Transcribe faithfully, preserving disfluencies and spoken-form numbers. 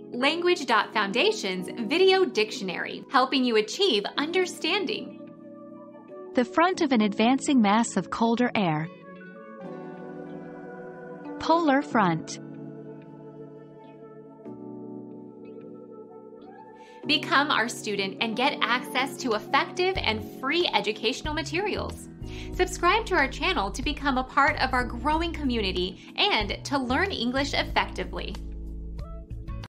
Language dot Foundation's Video Dictionary, helping you achieve understanding. The front of an advancing mass of colder air. Polar front. Become our student and get access to effective and free educational materials. Subscribe to our channel to become a part of our growing community and to learn English effectively.